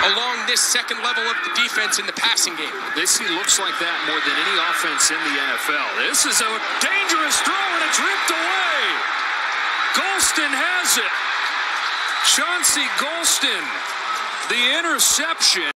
along this second level of the defense in the passing game. This looks like that more than any offense in the NFL. This is a dangerous throw, and it's ripped away. Golston has it. Chauncey Golston, the interception.